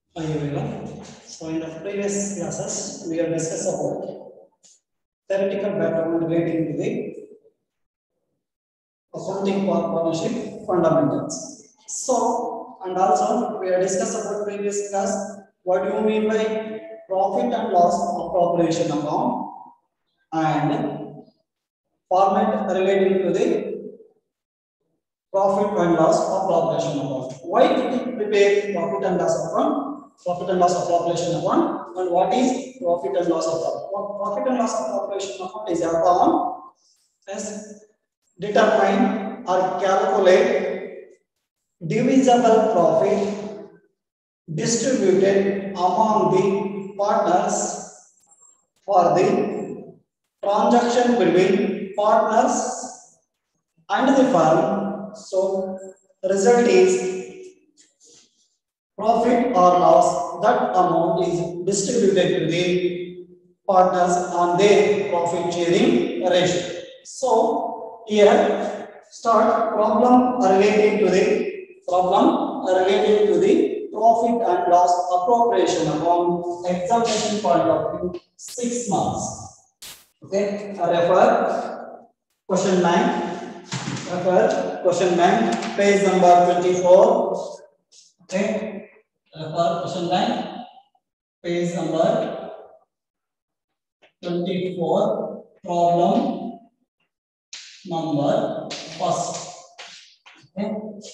Hi everyone. So in the previous classes, we have discussed about theoretical background relating to the accounting partnership fundamentals. So, and also we have discussed about previous class what do you mean by profit and loss appropriation account and format relating to the profit and loss appropriation account. Why did we prepare profit and loss account? Profit and loss appropriation account, and what is profit and loss account? Profit and loss appropriation account is account as determine or calculate divisible profit distributed among the partners for the transaction between partners and the firm. So the result is profit or loss. That amount is distributed to the partners on their profit sharing ratio. So here start problem relating to the profit and loss appropriation account examination point of view 6 months. Okay, refer question 9. Refer question 9, page number 24. Okay, refer question 9, page number 24, problem number first. Okay.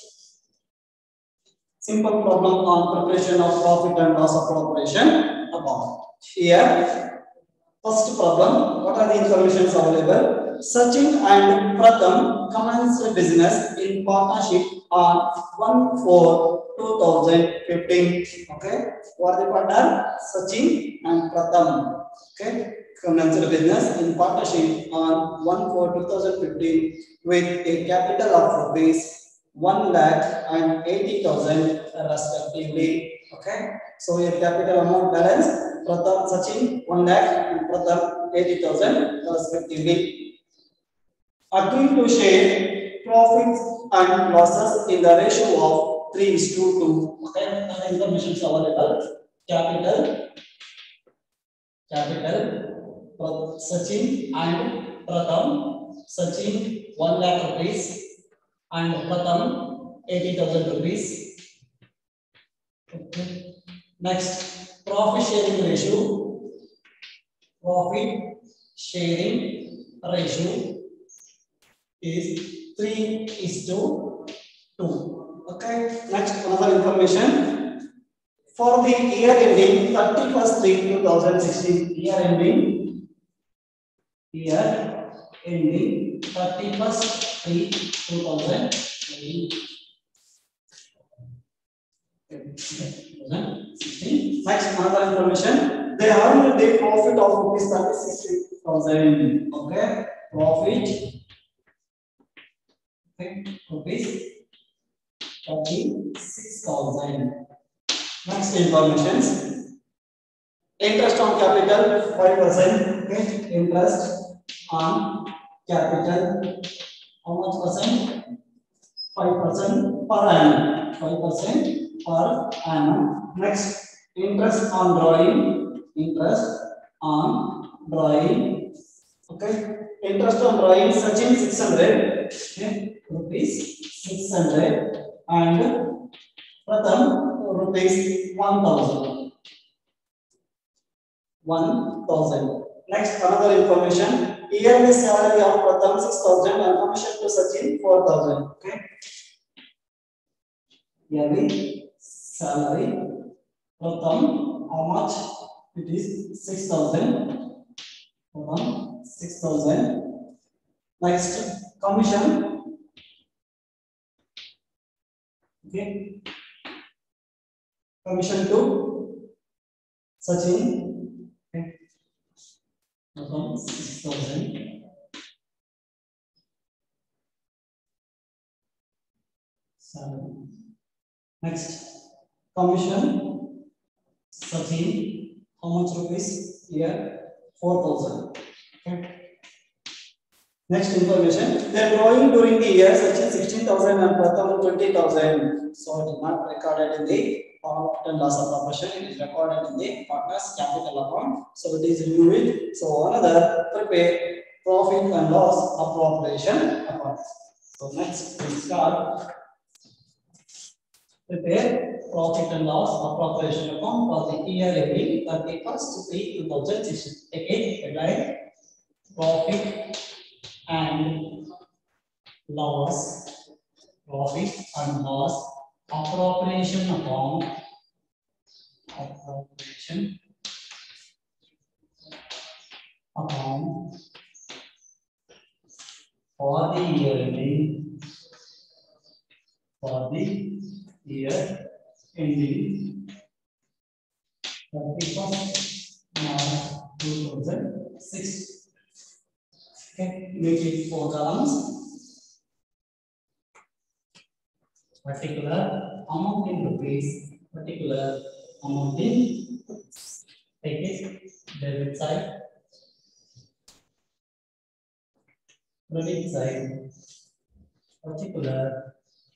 Simple problem on preparation of profit and loss appropriation account. Here, first problem, what are the informations available? Sachin and Pratham commenced business in partnership on 1/4/2015. Okay, what are the partner? Sachin and Pratham. Okay, commenced business in partnership on 1/4/2015 with a capital of rupees 1,80,000 respectively. Okay, so your capital amount balance Pratham Sachin 1 lakh and Pratham 80,000 respectively. Agreed to share profits and losses in the ratio of 3:2. Okay, the information is available. Capital Sachin and Pratham. Sachin 1 lakh rupees and Pratham 80,000 rupees. Okay. Next, profit sharing ratio. Profit sharing ratio is 3:2. Okay. Next, another information. For the year ending 31st/3/2016, year ending 31st/3/2016. Next, another information. They earned the profit of rupees 36,000. Okay, profit. Okay, rupees 36,000. Next information. Interest on capital 5%. Okay, interest on capital. How much percent? 5% per annum. 5% per annum. Next, interest on drawing. Okay, interest on drawing. Sachin 600. Okay, rupees 600 and Pratham rupees 1,000. 1,000. Next, another information. Yearly salary of Pratham 6,000 and commission to Sachin 4,000. Okay. Yearly salary Pratham, how much? It is 6,000. Pratham 6,000. Next, commission. Okay. Commission to Sachin. Okay. 6,000. Next, commission Sachin. How much rupees here? 4,000. Okay. Next information, they are growing during the year such as 16,000 and Pratham 20,000. So it is not recorded in the profit and loss of operation, it is recorded in the partner's capital account. So it is removed. So another prepare profit and loss appropriation account. So next we start prepare profit and loss appropriation account for the year ending 31st May 2016. Again, headline profit and loss, profit and loss appropriation account, appropriation account for the year ending, for the year ending 31st March 2006. Okay, make it 4 columns. Particular amount in rupees, particular amount in, take it, debit side, credit side, particular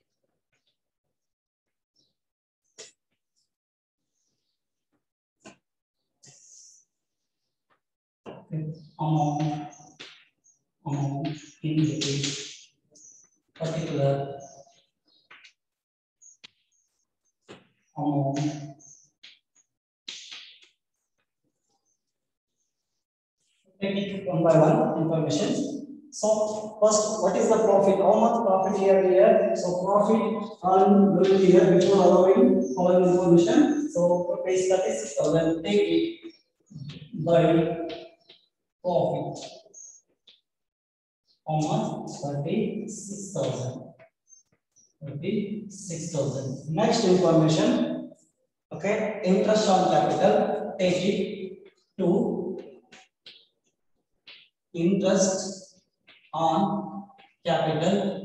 amount in rupees, particular amount take it one by one information. So first, what is the profit? How much profit year? So profit on during the year before allowing following information. So page 36,000. Take it by profit. How much? 36,000. 36,000. Next information. Okay, interest on capital. Take it to interest on capital.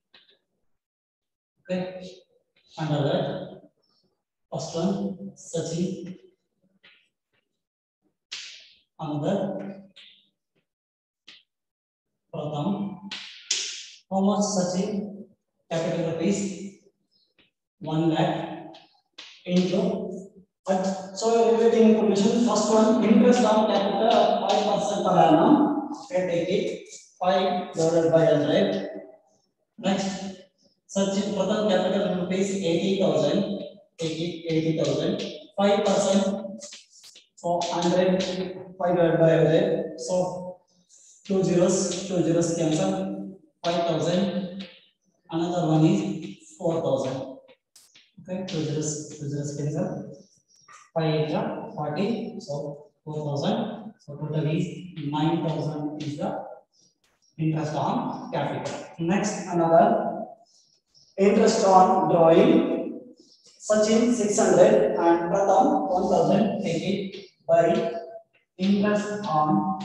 Okay, under that, first one, Sachin. Another, Pratham. How much Sachin? Capital rupees 1 lakh into. So relating information. First one, interest on capital 5% per annum. Okay, take it 5 divided by 100. Next, Sachin Pratham capital rupees 80,000. Take it 80,000. 5%. So 100 5 divided by 100. So 2 zeros cancel. 5,000. Another one is 4,000. Okay, 2 zeros cancel. 5 extra 40. So 4,000. So total is 9,000 is the interest on capital. Next, another interest on drawing. Sachin 600 and Pratham 1,000. Take it by interest on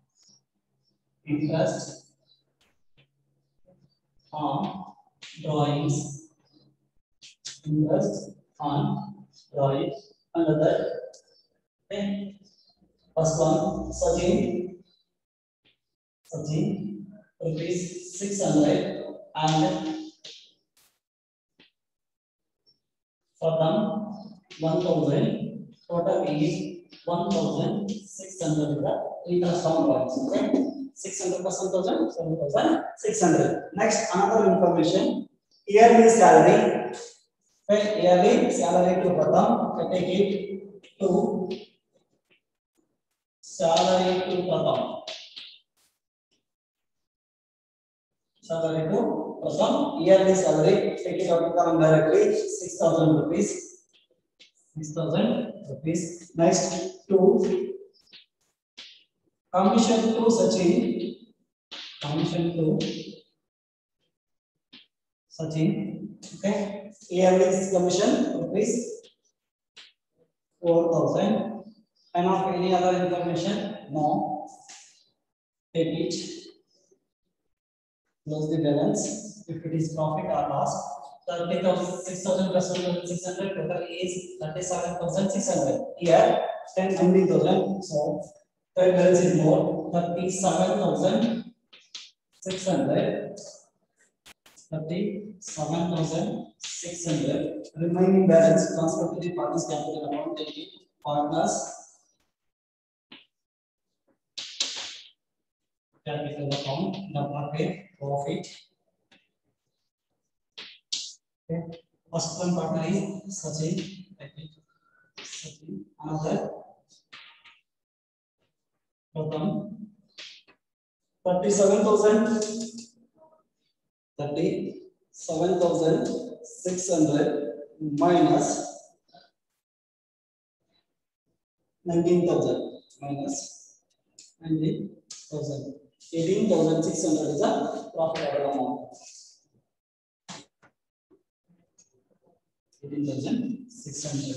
drawings. Interest on drawings. Another. Okay. First one, Sachin rupees 600 and Pratham 1,000. Total is 1,600 the interest on drawings. Okay, 600 plus 1,000, 7,600. Next, another information, yearly salary. Okay, yearly salary to Pratham. Okay, take it to salary to Pratham. Salary to Pratham, yearly salary. Take it out of column directly. 6,000 rupees. 6,000 rupees. Next, to commission to Sachin. Commission to Sachin. Okay. Yearly commission rupees 4,000. And of any other information? No. Take it. Close the balance. If it is profit or loss. 30,000 plus 1,600 total is 37,600. Here 10,000. So the balance is more 37,000 600, 37,600. Remaining balance transferred to the partners capital account, taking partners capital account, the market profit. Okay. First one partner is Sachin. Another Pratham. 37,600 minus 19,000 minus 19,000. 18,600 is the profitable amount. 18,600.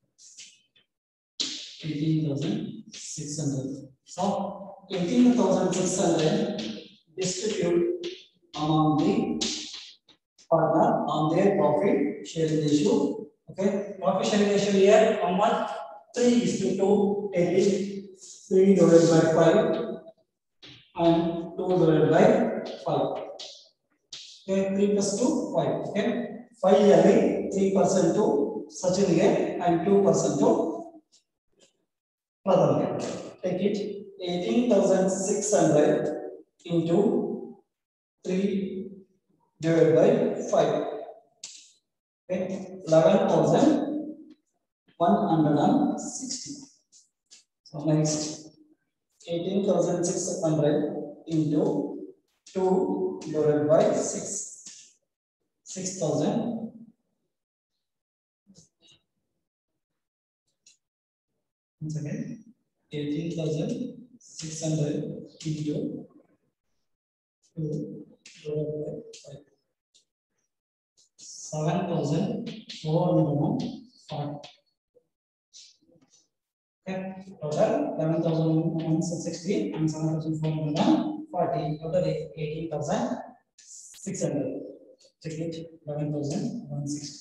18,600. So 18,600 distribute among the partner on their profit sharing ratio. Okay, profit sharing ratio here how much? 3:2. Take it 3 divided by 5 and 2 divided by 5. Okay, 3 plus 2 5. Okay, 5 here 3% to Sachin here and 2% to Pratham here. Take it 18,600 into 3 divided by 5. Okay, 11,160. So next 18,600 into 2 divided by 6. 6,000. Once again 18,600 into 2 divided by 5. 7,405. Okay, total 11,160 and 7,440. Total 18,600. Check it. 11,160.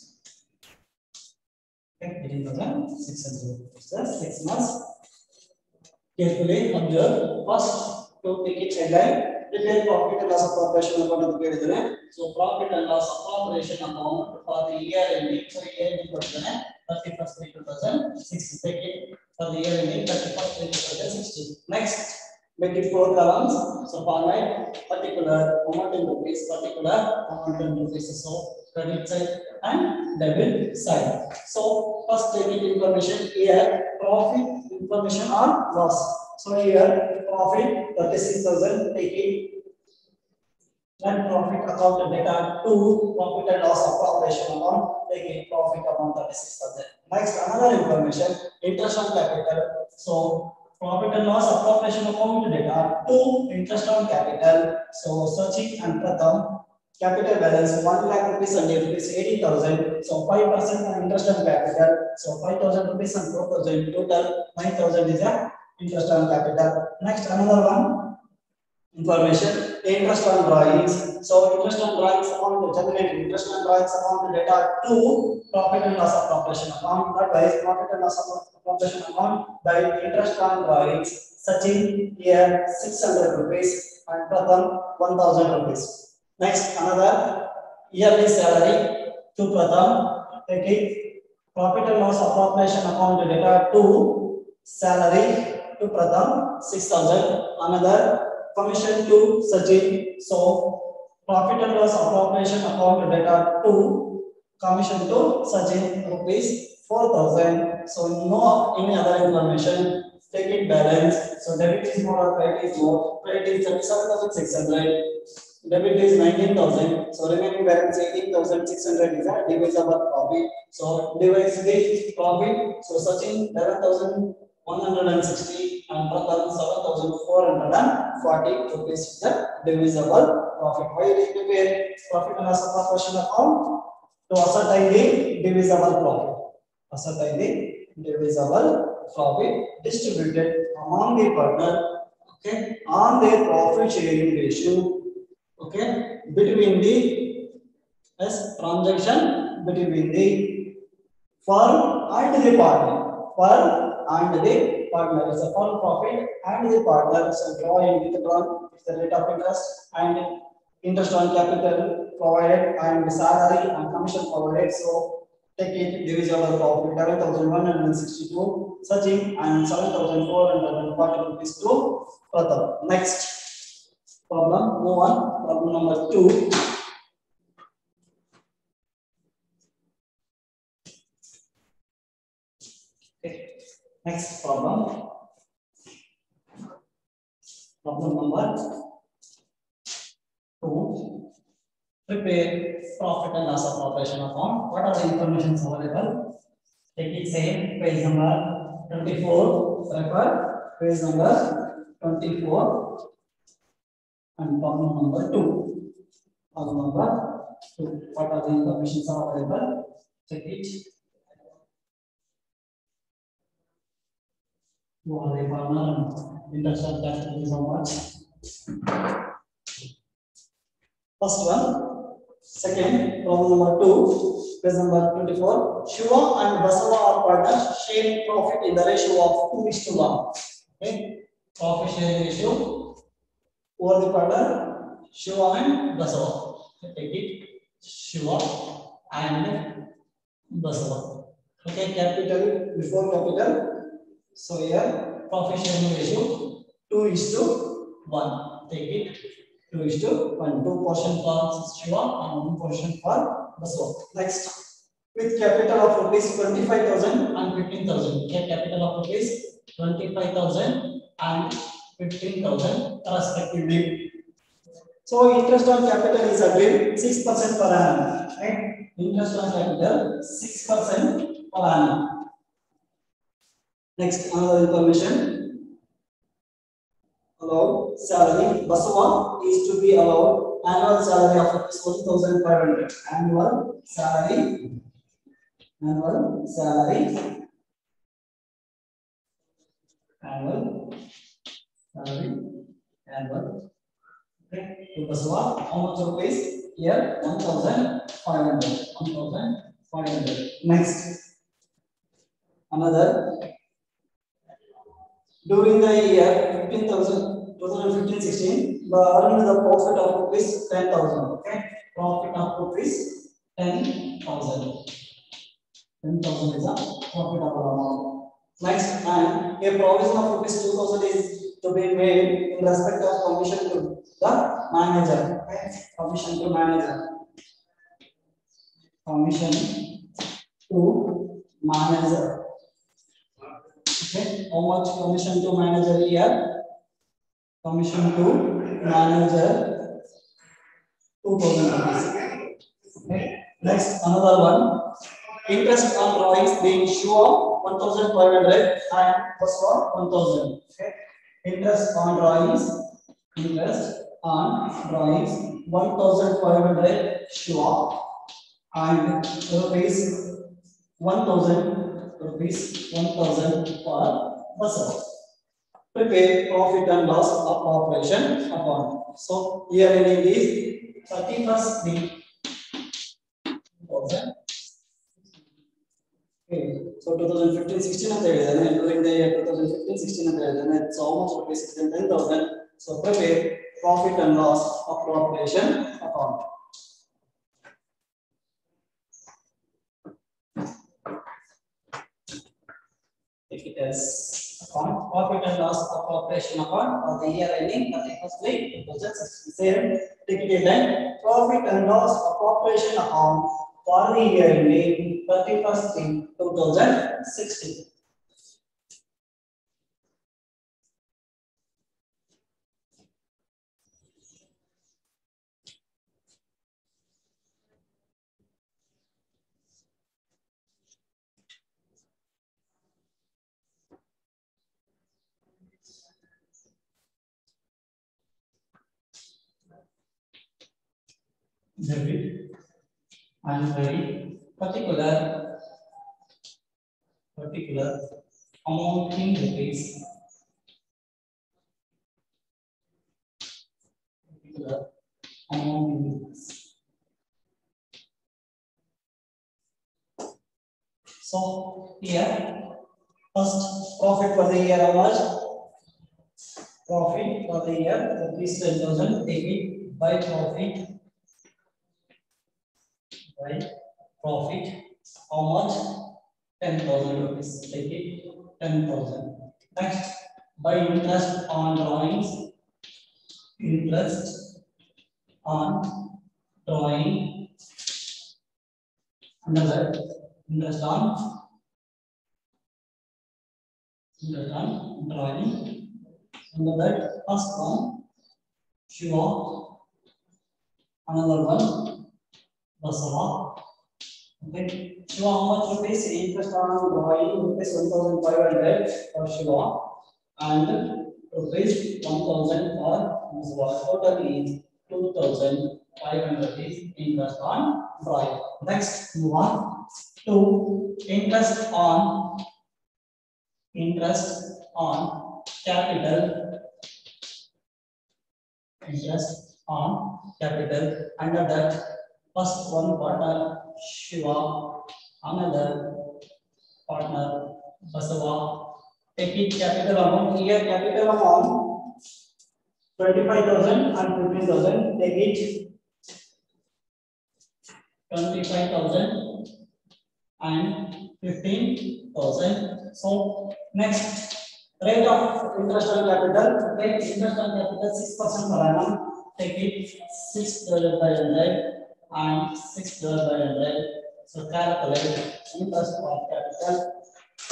Okay, 18,600. It's the 6 months. Carefully observe. First, to take it headline. Prepare profit and loss of operation account of the. So profit and loss of operation account for the year ending. So year ending 31st May 2016. Take it for the year ending 31st May 2016. Next, make it 4 columns. So format particular amount in rupees, particular amount in rupees. So credit side and debit side. So first take it information here. Profit information or loss. So here profit 36,000. Take it. Net profit account data to profit and loss of operation account. Take it profit amount 36,000. Next another information interest on capital. So profit and loss of operation account data to interest on capital. So Sachin and Pratham capital balance 1 lakh rupees and rupees 80,000. So 5% on interest on capital. So 5,000 rupees and 4,000 total 9,000 is the interest on capital. Next another one information interest on drawings. So interest on drawings amount to generate interest on drawings amount data to profit and loss of operation account. That is profit and loss of operation account by interest on drawings. Sachin here 600 rupees and Pratham 1,000 rupees. Next another yearly salary to Pratham. Take it profit and loss of operation account data to salary to Pratham 6,000. Another commission to Sachin. So profit and loss of operation account data to commission to Sachin rupees 4,000. So no any other information. Take it balance. So debit is more or credit is more. Credit is 37,600. Debit is 19,000. So remaining balance 18,600 is a divisible profit. So divide the profit. So Sachin 11,160 and Pratham 7,440 rupees is the divisible profit. Why it is prepared profit and loss of operation account to ascertain the divisible profit. Ascertain the divisible profit distributed among the partner. Okay, on their profit sharing ratio. Okay, between the transaction between the firm and the partner. Firm and the partner. It's a firm profit and the partner. So draw in with drawn is the rate of interest and interest on capital provided and salary and commission provided. So take it divisible profit 11,162 searching and 7,440 rupees to Pratham. Next problem, move on. Problem number 2. Okay. Next problem. Problem number 2. Prepare profit and loss of operation account. What are the information available? Take it same page number 24. Refer page number 24 and problem number 2. Problem number 2. What are the information available? Check it. Who are the partner? Interest on capital is how much? First one. Second, problem number 2, page number 24. Shiva and Basava are partners sharing profit in the ratio of 2:1. Okay, profit sharing ratio over the partner Shiva and Basava. Take it Shiva and Basava. Okay, capital before capital. So here profit sharing ratio 2:1. Take it. 2:1. 2 portion for Shiva and 1 portion for Basava. Next, with capital of rupees 25,000 and 15,000. Get capital of rupees 25,000 and 15,000 respectively. So interest on capital is agreed 6% per annum. Right? Interest on capital 6% per annum. Next, another information. Allowed salary. Basava is to be allowed annual salary of 1,500. Annual salary. Annual salary. Annual salary. Annual. Okay. To Basava, how much rupees? Here 1,500. 1,500. Next, another. During the year 2015-16, earned the profit of rupees 10,000. Okay, profit of rupees 10,000. 10,000 is a profitable amount. Next, and a provision of rupees 2,000 is to be made in respect of commission to the manager. Okay, commission to manager. Commission to manager. Okay, how much commission to manager here? Commission to manager 2,000 rupees. Okay. Next, another one. Interest on drawings being Shiva 1,500 and Basava 1,000. Okay. Interest on drawings. Interest on drawings 1,500 Shiva and rupees 1,000. Rupees 1,000 for Basava. Prepare profit and loss of operation account. So here ending is 31st May 2000. Okay. So 2015-16 ಅಂತ ಹೇಳಿದಾನೆ. During the year 2015-16 ಅಂತ ಹೇಳಿದಾನೆ. So how much rupees is 10,000. So prepare profit and loss of operation account. Take it as account profit and loss of operation account for the year ending 31st May 2016. Take it as profit and loss of operation account for the year ending 31st May 2016. Debit and very particular amount in rupees. Particular amount in rupees. So here First, profit for the year, how much? Profit for the year, rupees 10,000. Take it by profit. By profit, how much? 10,000 rupees. Take it 10,000. Next, by interest on drawings. Interest on drawing. Another interest on drawing. Under that, first one, Shiva. Another one, Basava. Okay, Shiva, how much rupees? Interest on drawing rupees 1,500 for Shiva and rupees 1,000 for Basava. Total is 2,500 is interest on drawing. Next, move on to interest on capital. Interest on capital. Under that, first one partner Shiva, another partner Basava. Take it capital amount. Here capital amount 25,000 and 15,000. Take it 25,000 and 15,000. So next, rate of interest on capital. Take interest on capital 6% per annum. Take it 6 divided by 100 and 6 divided by 100. So calculate interest on capital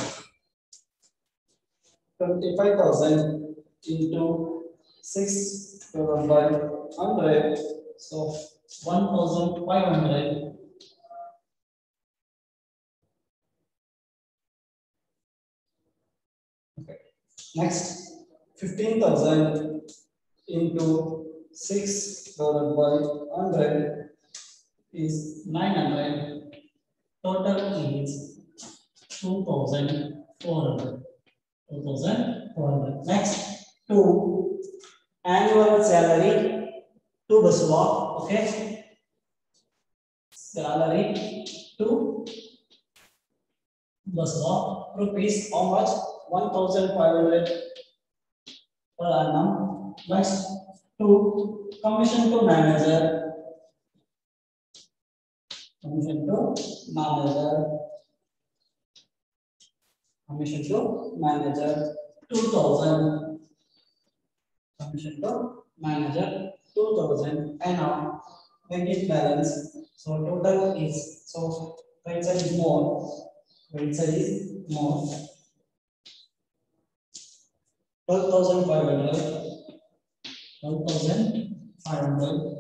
25,000 into 6 divided by 100. So 1,500. Okay. Next, 15,000 into 6 divided by 100 is 900. Total is 2,400. 2,400. Next, to annual salary to Basava. Okay, salary to Basava rupees how much? 1,500 per annum. Next, to commission to manager. Commission to manager. Commission to manager 2,000. Commission to manager 2,000. And now credit balance. So total is, so right side is more. Right side is more. 12,500. 12,500.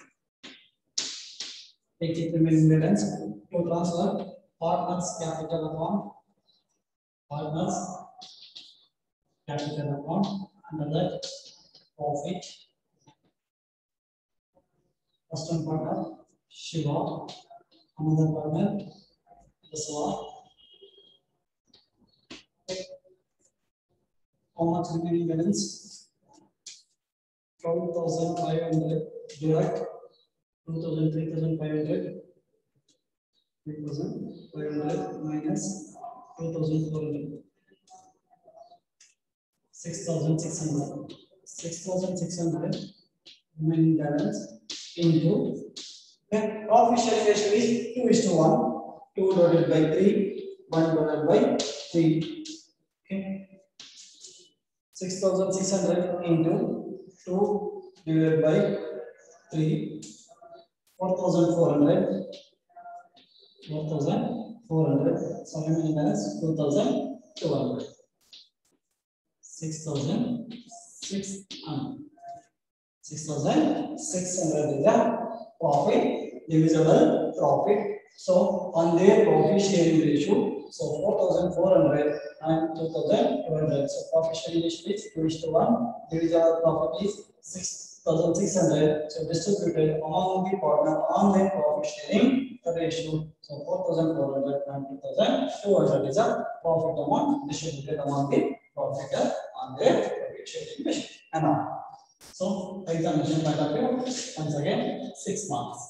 Take it remaining balance to transfer partners capital account. Partners capital account. Under that, profit. First one partner Shiva, another partner Basava. How much remaining balance? 12,500 direct 2,000, 3,500. 3,500 minus 2,400. 6,600. 6,600 remaining balance into the profit share ratio is 2:1. 2 divided by 3, 1 divided by 3. Okay. 6,600 into 2 divided by 3. 4,400. 4,400. So remaining balance 2,200. 6,600. 6,600 is the profit, divisible profit. So on their profit sharing ratio, so 4,400 and 2,200. So profit sharing ratio is 2:1. Divisible profit is 6,600. So distributed among the partner on their profit sharing ratio. So 4,400 and 2,200 is a profit amount distributed among the profit on their profit sharing ratio. And now, so examination point of view, once again 6 marks.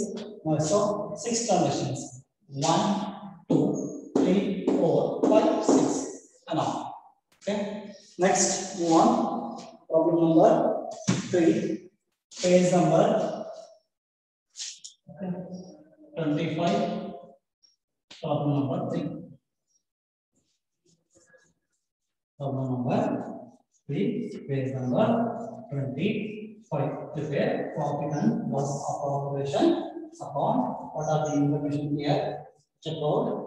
6 transactions. 1, 2, 3, 4, 5, 6. Next, move on. Problem number 3. Page number 25. Problem number 3. Problem number 3. Page number 25. Prepare profit and loss appropriation upon what are the information here. Check out.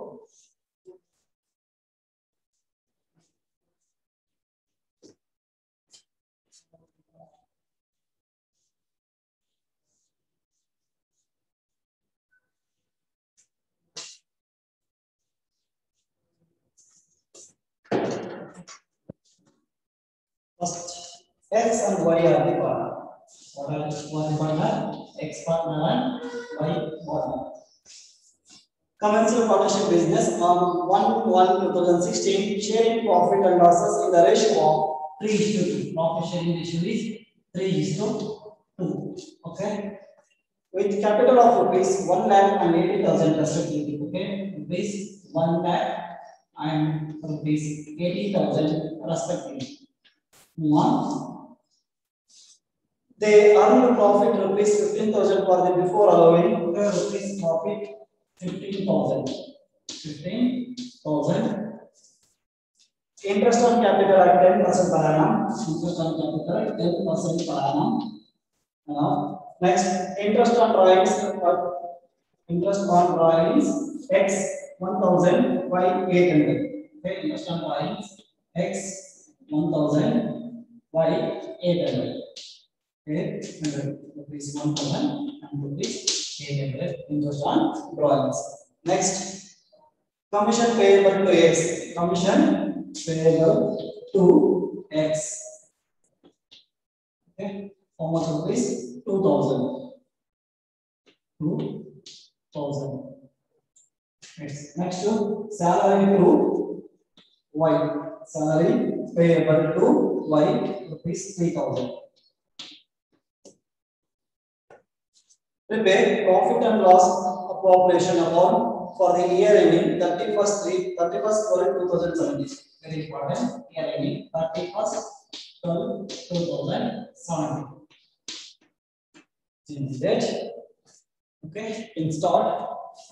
First, X and Y are the partner. What are the partner? X partner and Y partner. Commenced partnership business on 1/1/2016, sharing profit and losses in the ratio of 3:2. Profit sharing ratio is 3:2. Okay. With capital of rupees 1,80,000 respectively. Okay. Rupees 1 lakh and rupees 80,000 respectively. One, they earned profit rupees 15,000 for the before allowing rupees profit 15,000. 15,000. Interest on capital at 10% per annum. Interest on capital at 10% per annum. Next, interest on drawings X 1,000 by 800. Okay, interest on drawings X 1,000 by 800. 800 rupees 1,000 and rupees 800 interest on drawings. Next, commission payable to X. Commission payable to X. Okay, how much rupees? 2,000. 2,000. Next to salary to Y. Salary payable to Y rupees 3,000. Prepare profit and loss appropriation account for the year ending 31st/12/2017. Very important. Year ending 31st/12/2017. Change that. Okay. Install.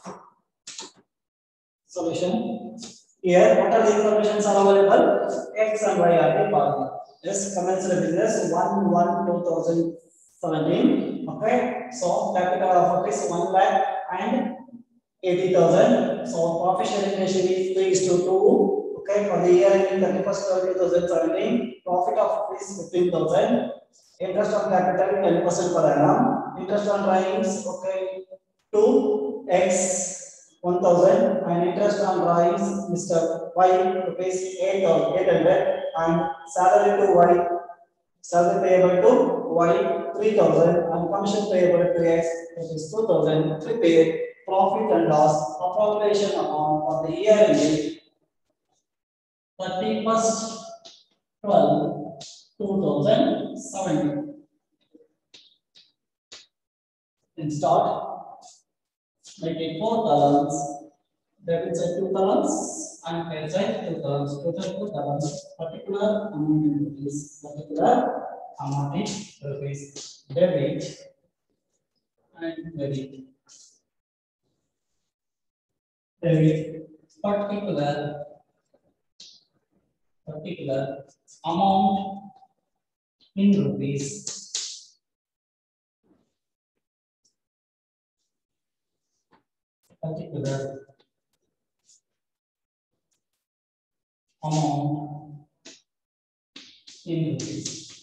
Solution. Here, what are the informations are available? X and Y are the partner. Yes, commenced business 1/1/2017. Okay, so capital of rupees 1 lakh and 80,000. So profit sharing ratio is 3:2. Okay, for the year ending 31st/12/2017, profit of rupees 15,000. Interest on capital 10% per annum. Interest on drawings, okay, 2x 1,000 and interest on drawings Mr. Y rupees 8,800 and salary to Y, salary payable to Y 3,000 and commission payable to X rupees 2,000. Prepare profit and loss appropriation account for the year ending 31st/12/2017. And start. Make it 4 columns. Debit side 2 columns and credit side 2 columns. Total 4 columns. Particular amount in rupees. Particular amount in rupees. Debit and credit. Debit. Particular amount in rupees. Particular amount in rupees.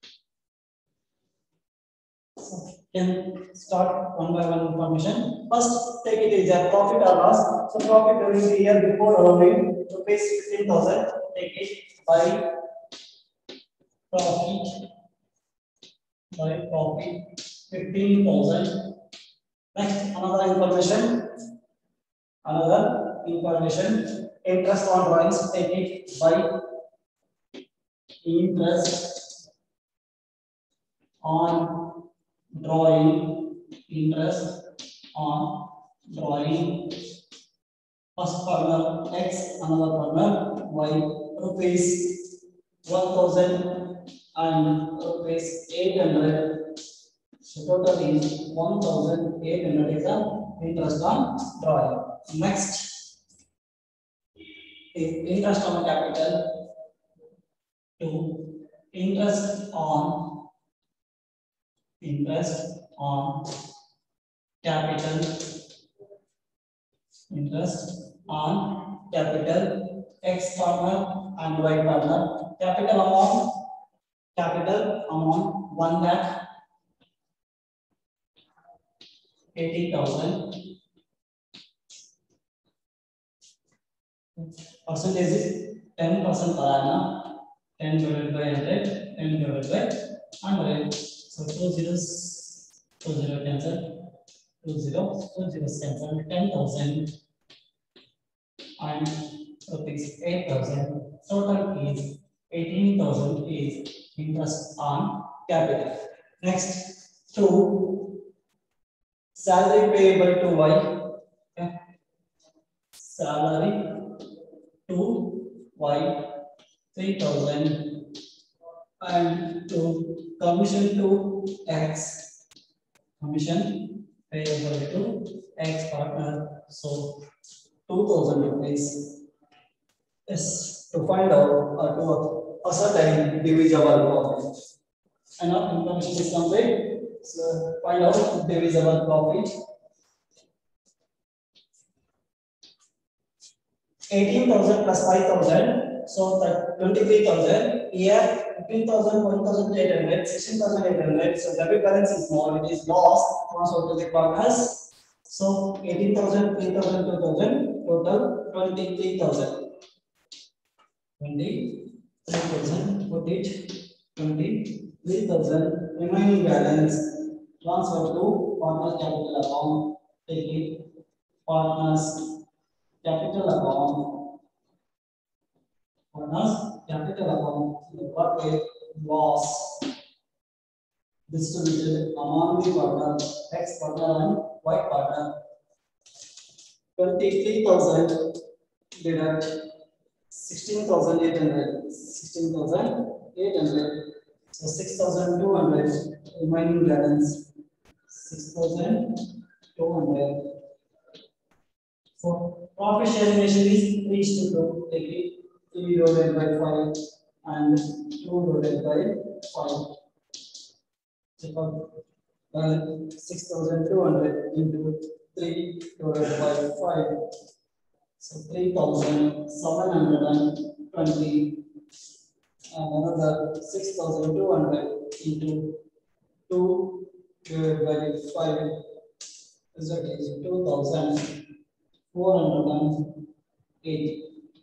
So, can start one by one information. First, take it as a profit or loss. So, profit during the year before allowing rupees 15,000. Take it by profit 15,000. Next, another information. Interest on drawings. Take it by interest on drawing. Interest on drawing. First partner X, another partner Y, rupees 1000 and rupees 800. So total is 1800 is the interest on drawing. Next is interest on capital to interest on capital, interest on capital, X partner and Y partner. Capital amount 1,80,000. Percentage is 10% per annum. 10 divided by 100, 10 divided by 100. So 2 zeros, 2 zero cancel, 2 zero, 2 zeros cancel, 10,000 and rupees 8,000. Total is 18,000 is interest on capital. Next, to salary payable to Y. Okay. Salary to Y 3,000 and to commission to X, commission payable to X partner. So 2,000 rupees is to find out to ascertain divisible profit. And our information is complete. So find out divisible profit. 18,000 plus 5,000, so that 23,000. Here 15,000, 1,800, 16,800. So debit balance is more, it is loss transferred to the partners. So 18,000, 3,000, 2,000, total 23,000. 23,000, put it 23,000. Remaining balance transfer to partners capital account. Take it partners capital account, what a loss distributed among the partner, X partner and Y partner. 23,000 deduct 16,800, 16,800. So 6,200 remaining balance 6,200. So profit sharing ratio is 3:2. Take it 3 divided by 5 and 2 divided by 5. So 6,200 into 3 divided by 5. So 3,720 and another 6,200 into 2 divided by 5. Result is 2,480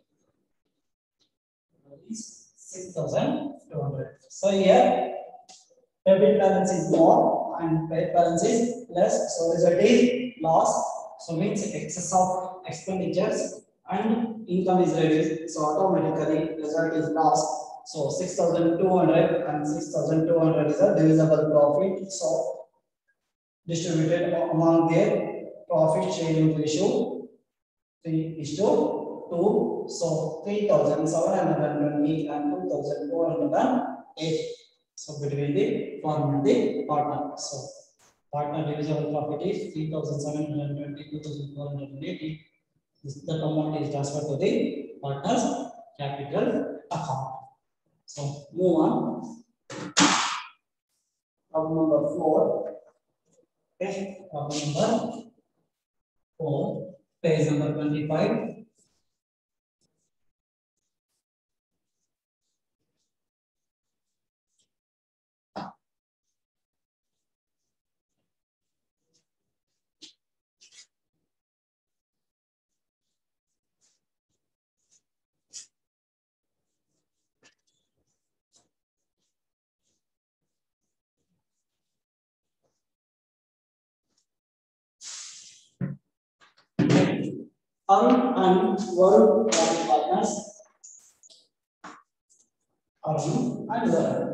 is 6,200. So here debit balance is more and credit balance is less. So result is loss. So means excess of expenditures and income is reduced. So automatically result is loss. So 6,200 and 6,200 is a divisible profit. So distributed among their profit sharing ratio 3:2. So 3,720 and 2,408. So between the firm and the partner. So partner divisible profit is 3,720, 2,480. That amount is transferred to the partner's capital account. So move on. Problem number 4. Okay, problem number 4, page number 25. Arun and Varun are the partners. Arun and Varun.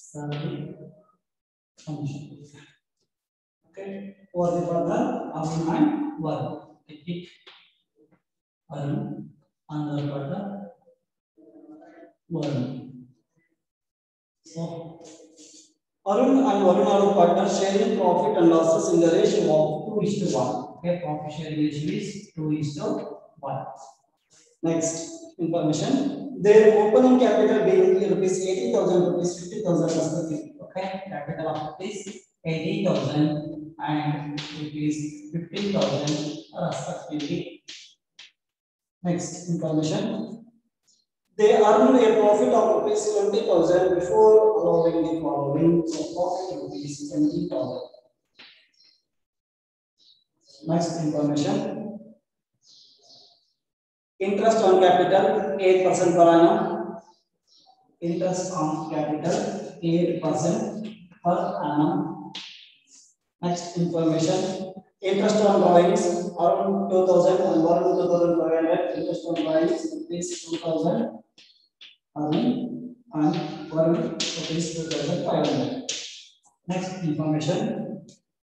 salary commission. Okay, for the further Arun and Varun. Take it Arun, another further Varun. So Arun and Varun are the partners sharing profit and losses in the ratio of 2:1. Okay, profit sharing ratio is 2:1. Next information. Their opening capital being rupees 80,000, rupees 50,000 respectively. Okay, capital of rupees 80,000 and rupees 15,000 respectively. Next information. They earned a profit of rupees 20,000 before allowing the following. So profit rupees 20,000. Next information. Interest on capital 8% per annum. Interest on capital 8% per annum. Next information. Interest on borrowings around 2,000 and borrowing 2,500. Interest on borrowings rupees 2,000 and borrowing rupees 2,500. Next information.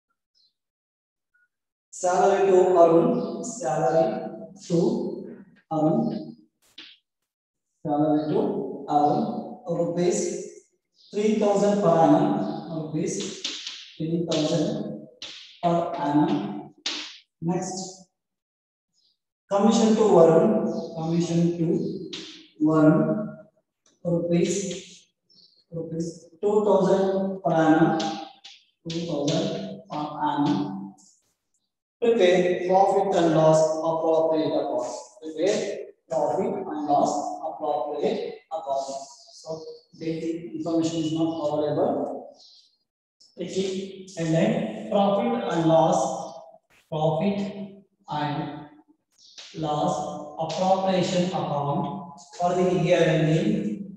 Salary to Arun. Salary to Arun. Salary to Arun. Rupees 3,000 per annum. Rupees 3,000 per annum. Next. Commission to Varun. Commission to Varun. Rupees 2,000 per annum. 2,000 per annum. Prepare profit and loss appropriate accounts. Prepare profit and loss appropriate accounts. So basic information is not available. Take and then profit and loss appropriation account for the year ending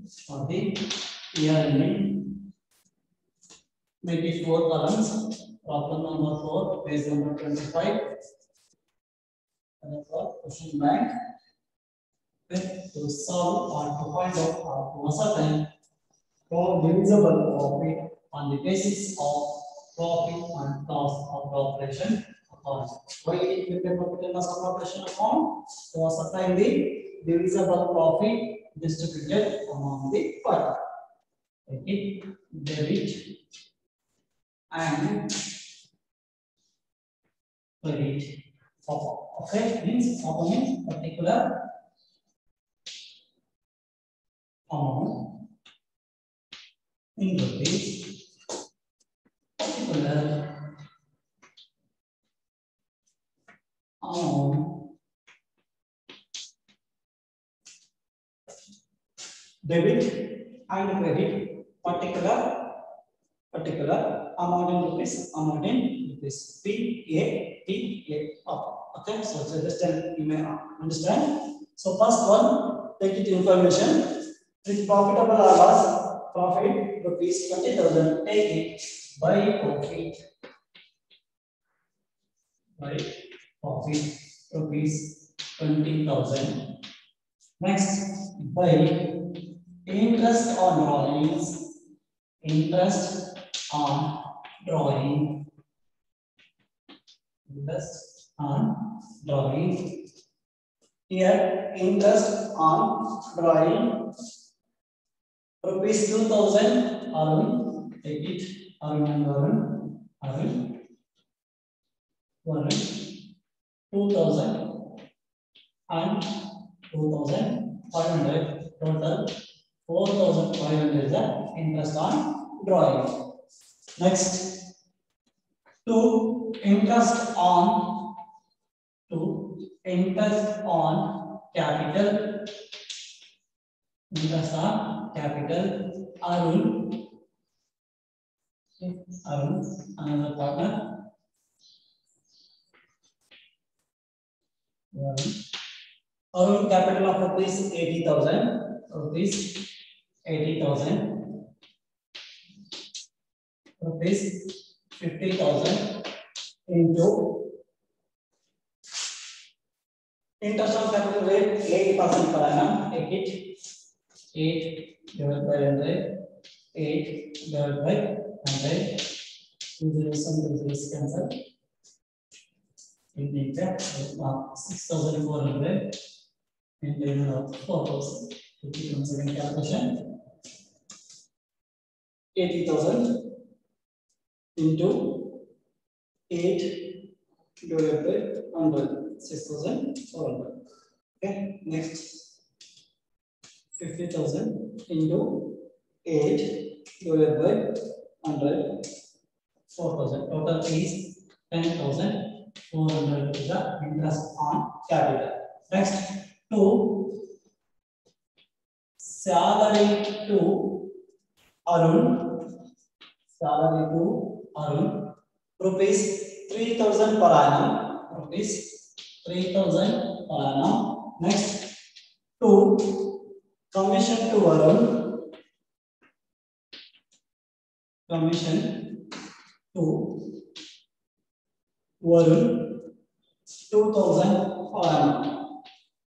94 columns. Problem number 4, page number 25. Question bank. To solve or to find out how to ascertain divisible profit on the basis of profit and loss appropriation account. Why did we prepare profit and loss appropriation account? To ascertain the divisible profit distributed among the partners. Okay, debit and credit. Okay, means particular amount in rupees, particular amount debit and credit, particular amount in rupees, PATA. Okay, so understand, you may understand. So first one, take it information. With profitable or loss, profit rupees 20,000. Take it by profit rupees 20,000. Next, by interest on drawings. Interest on drawing. Interest on drawing. Here, interest on drawing. Rupees 2,000. Arun, take it. Arun. 2,000 and 2,500. Total 4,500 is the interest on drawing. Next, interest on capital. Interest on capital. Arun, another partner. Arun capital of rupees 80,000. Rupees 50,000 into interest on capital rate 8% per annum. Take it 8 divided by 100 8 divided by 100. 2 zeros and 2 zeros cancel. In the 6,400 and 4,000. 50 second calculation. 80,000 into 8 divided by 100. 6,400. Okay, next 50,000 into 8 divided by 100. 4,000. Total is 10,400 is the interest on capital. Next, to salary to Arun. Salary to Arun. Rupees 3,000 per annum. Rupees 3,000 per annum. Next, to commission to Arun. Commission to Varun 2,000 per annum.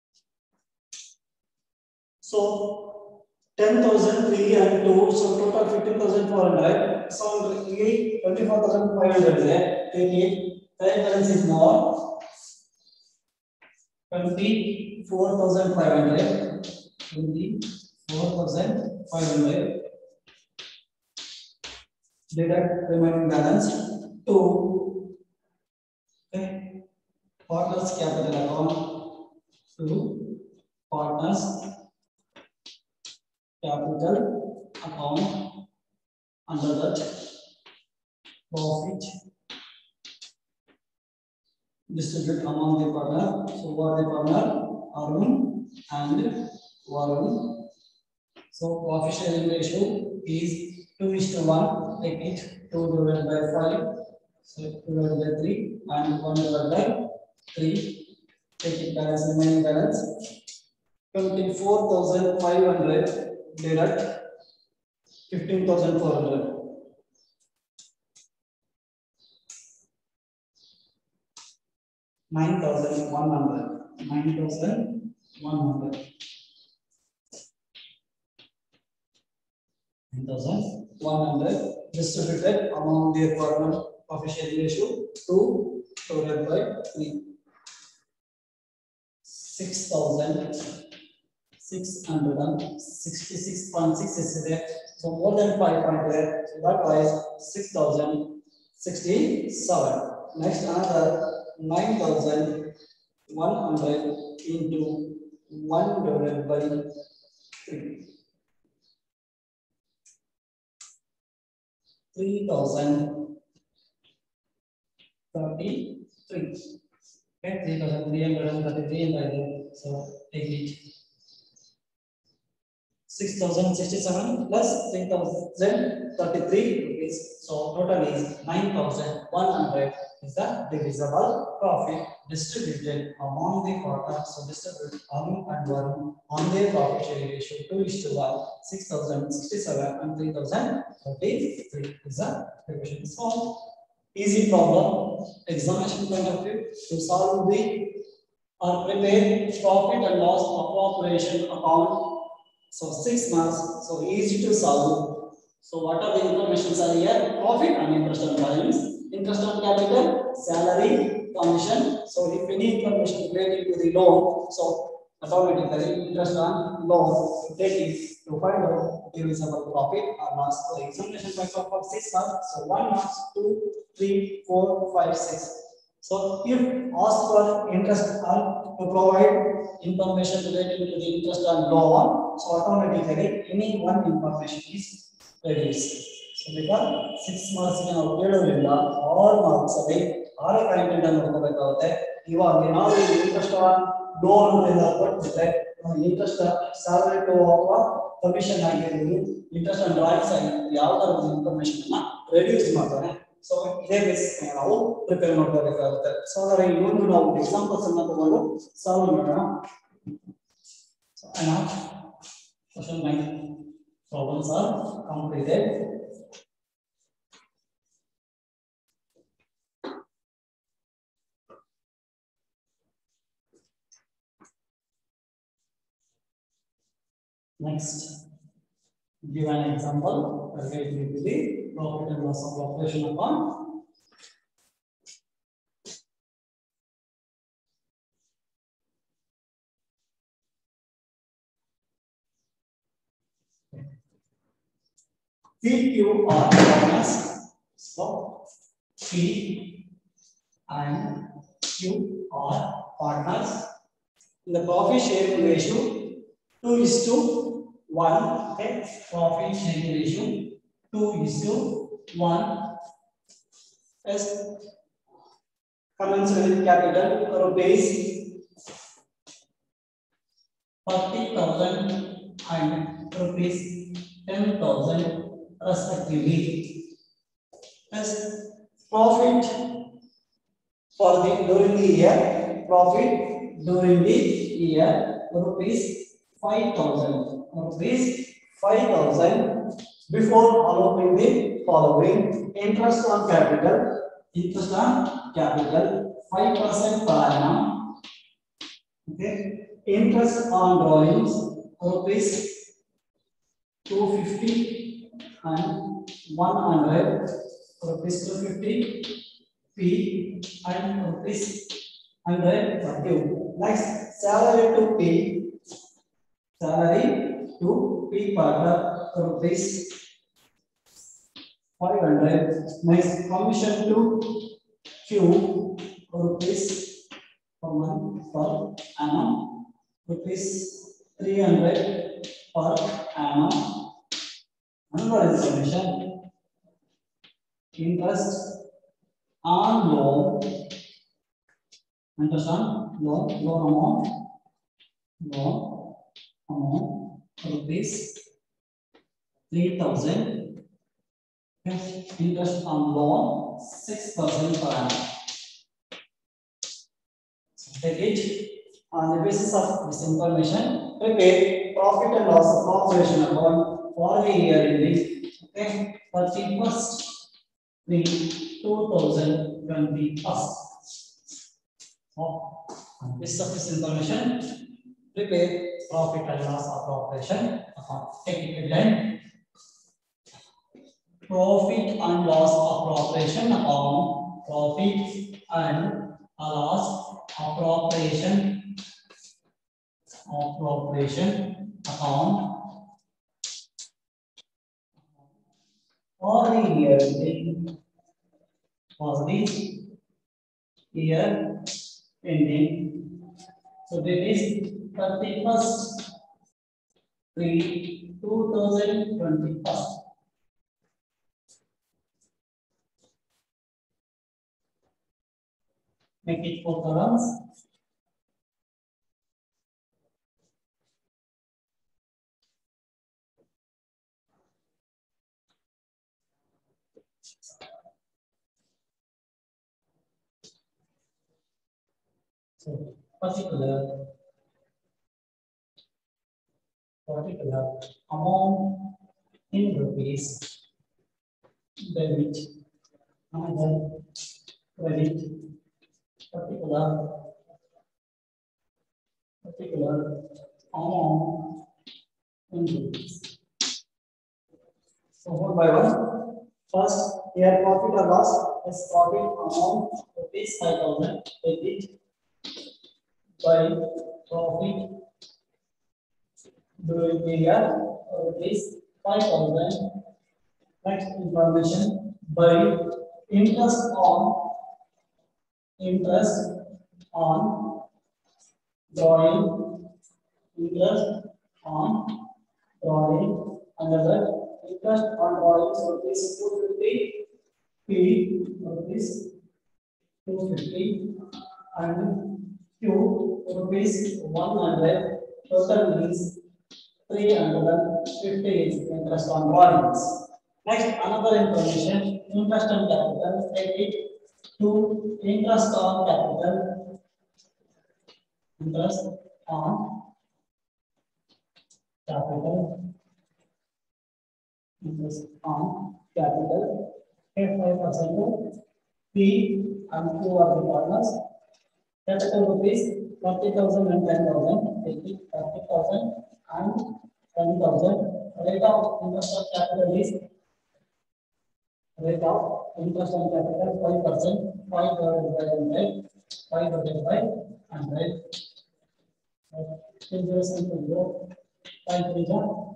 So 10,003 and 2, so total 15,400. So 24,500 there. Take it. Current balance is more. 24,500. 24,500. Deduct remaining balance 2. Okay. Partners capital account 2. Partners capital account. Under that, profit distribute among the partner. So what the partner? Arun and Varun. So profit sharing ratio is 2:1. Take it 2 divided by 5. So 2 divided by 3 and 1 divided by 3. Take it balance, remaining balance 24,500 deduct 15,400. 9,100. 9,100. 9,100 distributed among their partner profit sharing ratio 2 divided by 3. 6,666.6 is there. So more than 5 point there. So that was 6,067. Next another 9,100 into 1 divided by 3. 3,033. Okay, 3,333 and right there. So take it. 6,067 plus 3,033 rupees. So total is 9,100 is the divisible profit distributed among the partners. So distribute Arun and Varun on their profit sharing ratio 2:1. 6,067 and 3,033 is the division. So easy problem. Examination point of view to solve the or prepare profit and loss appropriation account. So 6 marks. So easy to solve. So what are the informations are here? Profit and interest on borrowings, interest on capital, salary, commission. So if any information related to the loan, so automatically interest on loan take it to find out divisible profit or loss. So examination point of 6 marks. So 1 marks, 2, 3, 4, 5, 6. So if asked for interest on to provide information related to the interest on loan, so automatically any one information is reduced. So because 6 marks ಗೆ ನಾವು ಕೇಳೋದ್ರಿಂದ all marks ಅಲ್ಲಿ 6 content ಅನ್ನು ನೋಡಬೇಕಾಗುತ್ತೆ. ಇವಾಗ ನಾವು interest on loan ಅಂತ ಕೊಟ್ಟಿದ್ರೆ interest salary ಟು ಅಥವಾ ಕಮಿಷನ್ ಆಗಿರಲಿ ಇಂಟ್ರೆಸ್ಟ್ ಆನ್ ಡ್ರಾಯಿಂಗ್ಸ್ ಆಗಿರಲಿ ಯಾವ ತರದ ಇನ್ಫಾರ್ಮೇಶನ್ ಅನ್ನ ರೆಡ್ಯೂಸ್ ಮಾಡ್ತಾರೆ. ಸೊ ಇದೇ ಬೇಸಿಸ್ ನಾವು ಪ್ರಿಪೇರ್ ಮಾಡಬೇಕಾಗುತ್ತೆ. ಸೊ ಅದರ ಇನ್ನೊಂದು ನಾವು ಎಕ್ಸಾಂಪಲ್ಸ್ ಅನ್ನು ತಗೊಂಡು ಸಾಲ್ವ್ ಮಾಡೋಣ. So enough question bank problems are completed. Next, give an example Again, it will be profit and loss of operation account. PQ are partners. So P and Q are partners. In the profit sharing ratio 2:1. Okay, profit sharing ratio 2:1. As commensurate capital rupees 40,000 and rupees 10,000 respectively. As profit for the during the year, profit during the year rupees 5,000. Rupees 5,000 before allowing the following: interest on capital. Interest on capital 5% per annum. Okay. Interest on drawings rupees 250 and 100. Rupees 250 P and rupees 100 for Q. Next, salary to P. Salary to P partner rupees 500. Next, commission to Q rupees per month per annum rupees 300 per annum. Another information: interest on loan. Interest on loan amount rupees 3,000. Interest on loan 6% per annum. Take it. On the basis of this information, prepare profit and loss corporation account for the year ending, okay, 31st 2020. So, on the basis of this information, prepare profit and loss appropriation account. Take it again. Profit and loss appropriation account. Profit and loss appropriation account for the year ending. For this year ending. So that is 31st 2020. Make it 4 columns. So particular amount in rupees, debit, another credit, particular amount in rupees. So one by one. First, here profit or loss is profit amount rupees 5,000. Debit by profit during the year rupees 5,000. Next information, by interest on drawing, another interest on drawings rupees 250 P rupees 250 and Q rupees 100. Total means 350 is interest on drawings. Next, another information, interest on capital. Take it to interest on capital. Interest on capital. Interest on capital. 5% P and Q are the partners. Capital rupees 40,000 and 10,000. Take it 40,000 and 10,000. Rate of interest on capital is Rate of interest on capital 5%, 5 divided by 100, 5 divided by 100. Interest on the 5 3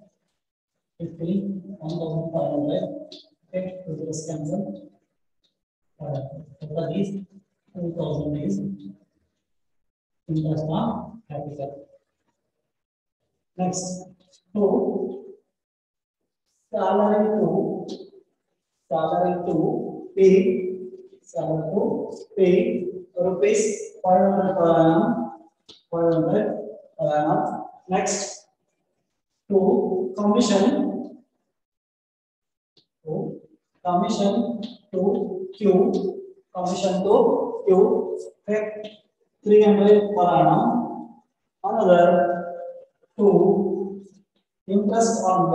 15, 1,500. Okay, to this cancel. Total is 2,000 is interest on capital. Next, to salary to pay rupees 500 per annum. 500 per annum. Next, to commission to Q, take 300 per annum. Another to interest on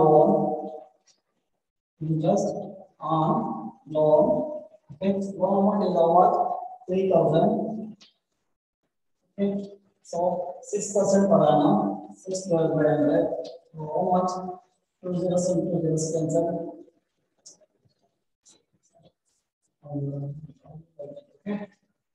loan. Okay, one amount is about 3,000. Okay, so 6% per annum, 6 divided by 100. So how much? 2 zeros and 2 zeros cancel. Okay,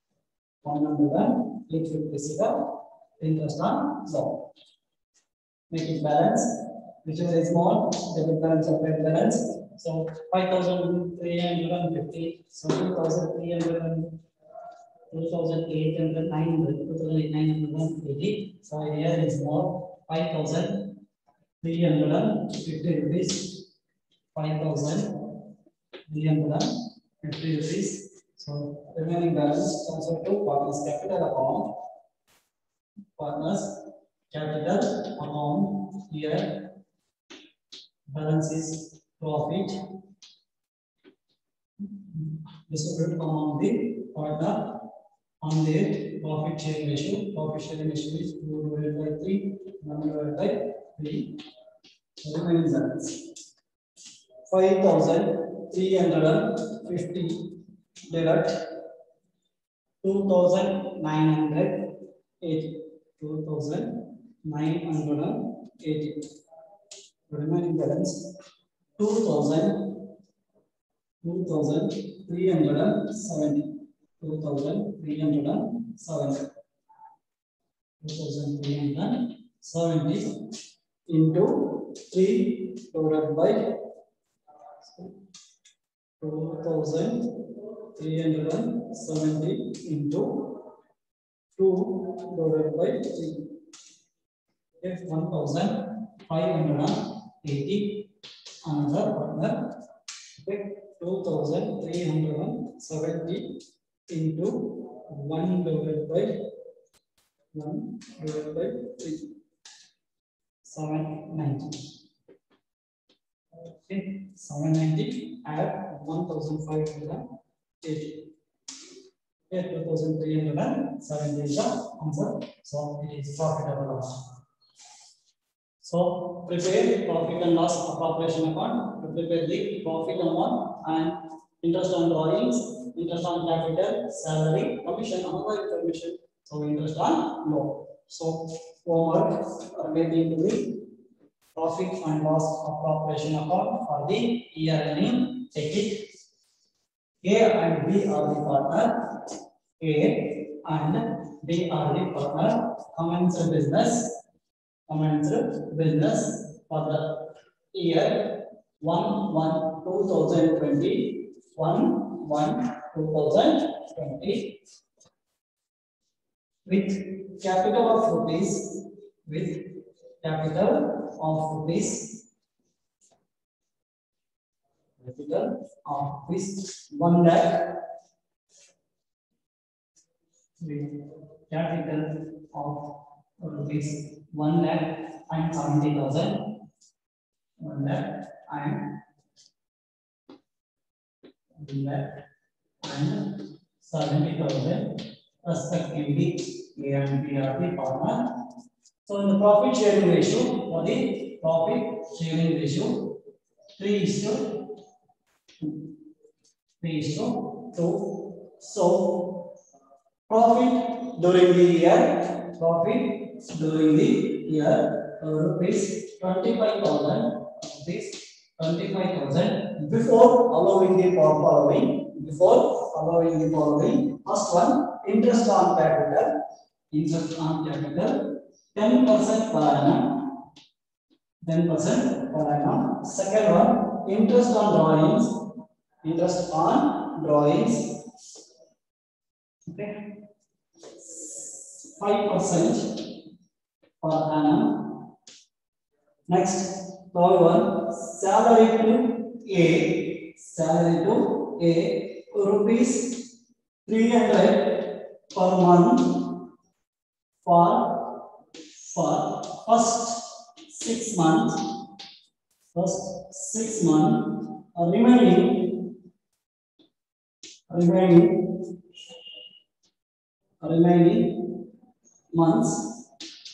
1,850 is the interest on loan. Make it balance. Whichever is more, debit balance or credit balance. So 5,350. So 2,300, 2,800, 2,980. So here is more 5,350 rupees. 5,350 rupees. So remaining balance transfer to partners capital account. Here balance is profit distributed among the partner on the profit sharing ratio. Profit sharing ratio is 2 divided by 3, 1 divided by 3. Remaining balance 5,350 deduct 2,980. 2,980. Remaining balance 2,370. 2,370 into 3 divided by 2,370 into 2 divided by 3. If 1,580 another partner. Okay, 2,370 into 1 divided by 3. 790. Okay, 790 add 1,580. Okay, 2,370 is the answer. So it is profitable loss. So prepare profit and loss appropriation account. To prepare the profit amount and interest on drawings, interest on capital, salary, commission, another information. So interest on loan. So homework relating to the profit and loss appropriation account for the year ending. Check it. A and B are the partner. A and B are the partner. Commence business for the year 1/1/2020, 1/1/2020 with capital of rupees 1 lakh with capital of rupees 1 lakh and 70,000. 1 lakh and 70,000 respectively. A and B are the partner. So in the profit sharing ratio, for the profit sharing ratio 3:2. So profit during the year rupees 25,000 before allowing the following, first one, interest on capital, 10% per annum, 10% per annum. Second one, interest on drawings, okay, 5% per annum. Next, third one, salary to A, rupees 300 per month for first 6 months. Remaining months,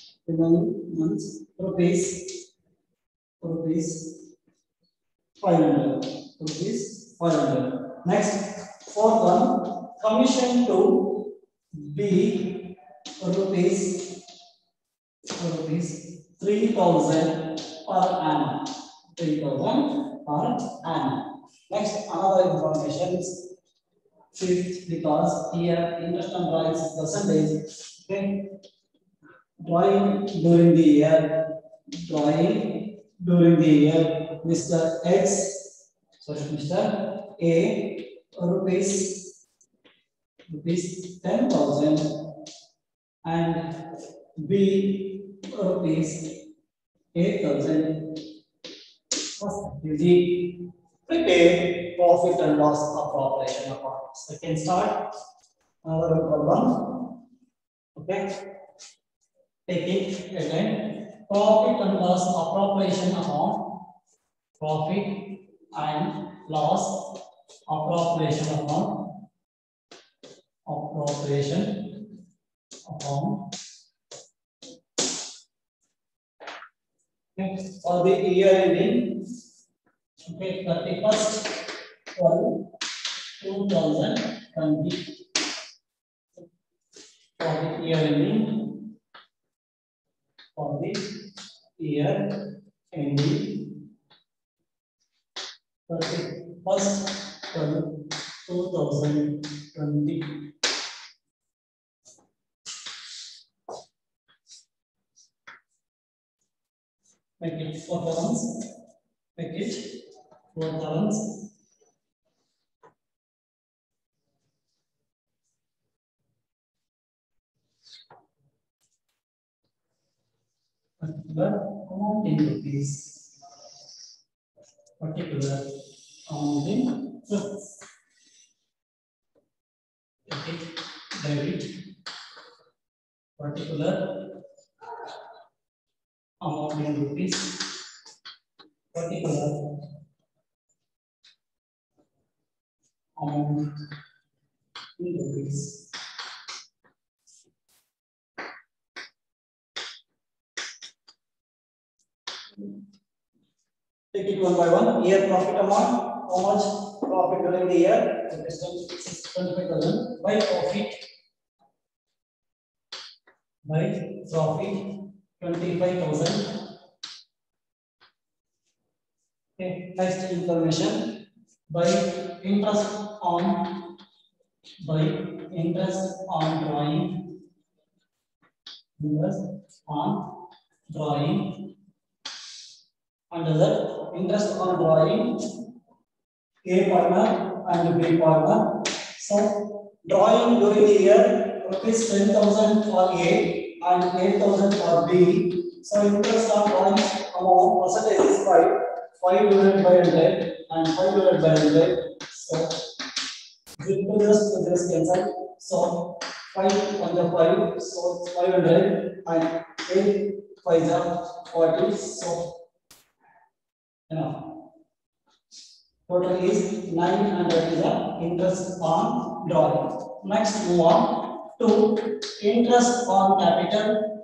rupees 500. Next, fourth one, commission to B, rupees 3,000 per annum. 3,000 per annum. Next, another information is fifth, because here interest on drawings is percentage. Okay. Drawing during the year, Mr. A, rupees 10,000 and B, rupees 8,000. Prepare profit and loss appropriation account. Second start, another problem. Okay. Take it again. Profit and loss appropriation account. Profit and loss appropriation account. Okay. For the year ending, okay, 31st 2020. For the year ending. For the year ending 31st 2020. Make it 4 columns. Particular amount in rupees. Particular amount in rupees. Okay, debit. Particular amount in rupees. Particular amount in rupees. Take it one by one. Year profit amount. How much profit during the year? 25,000. By profit 25,000. Okay. Next information. By interest on drawing. Under that, interest on drawing, A partner and B partner. So, drawing during the year, rupees 10,000 for A and 8,000 for B. So, interest on drawing amount percentage is 5 divided by 100 and 5 divided by 100. So, just cancel. So, 5 on the 5, so 500 and 8 5 are 40. So, enough. Total is 900 is the interest on drawing. Next, move on to interest on capital.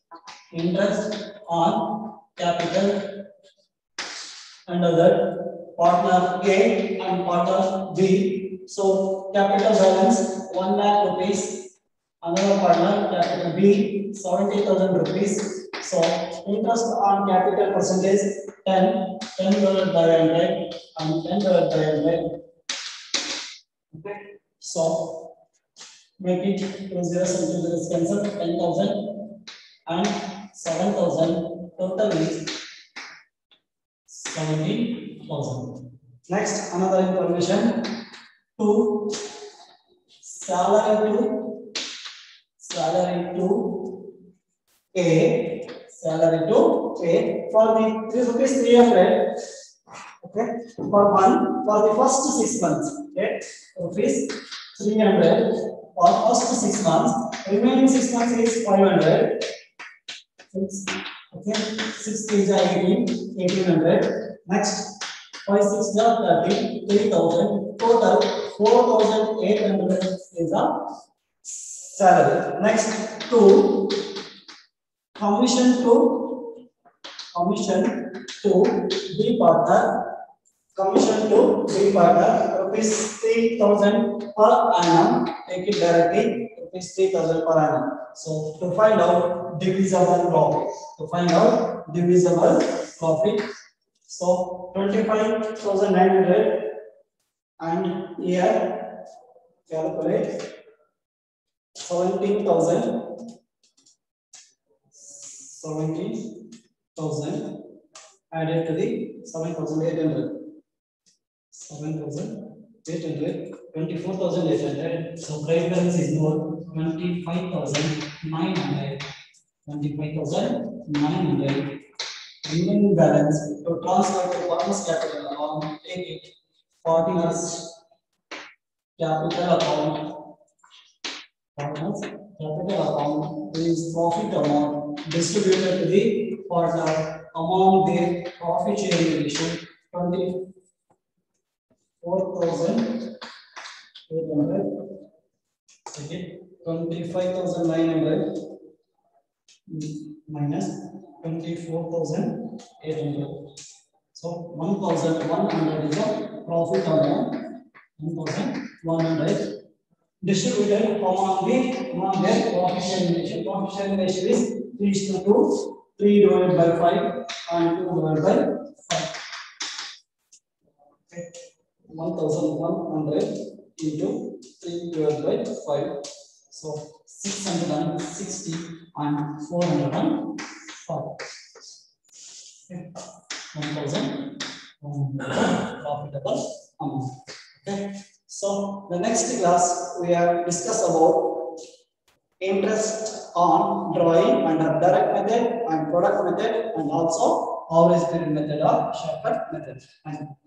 Under that, partner A and partner B. So, capital balance 1 lakh rupees. Another partner, capital B, 70,000 rupees. So interest on capital percentage 10, 10 divided by 100 and 10 divided by 100. Okay. So make it 2 zeros and 2 zeros cancel, 10,000 and 7,000, total is 17,000. Next, another information, to salary to A, salary to A for the 3 rupees 300. Okay, for the first 6 months, okay, rupees 300 for first 6 months, remaining 6 months is 500. 6, okay, 6 is 18, 1800. Next, 5 6 is 30, 3000. Total 4,800 is the salary. Next, to commission to B partner. Commission to B partner, rupees 3,000 per annum. Take it directly, rupees 3,000 per annum. So to find out divisible profit. So 25,900 and here calculate 17,000 added to the 7,800. 7,800, 24,800. So price balance is more 25,900. 25,900. Remaining balance to transfer to partners capital account. Take it. Partners capital account. Partners capital account is profit amount distributed to the partner among their profit sharing ratio 24,800. Okay, 25,900 minus 24,800. So 1,100 is the profit amount. 1,100 distributed among their profit sharing ratio. Profit sharing ratio is 3:2, 3 divided by 5 and 2 divided by 5. Okay. 1,100 into 3 divided by 5. So 660 and 405. Okay. 1,000 profitable amount. Okay. So the next class we have discussed about interest on drawing under direct method and product method and also average period method or shortcut method.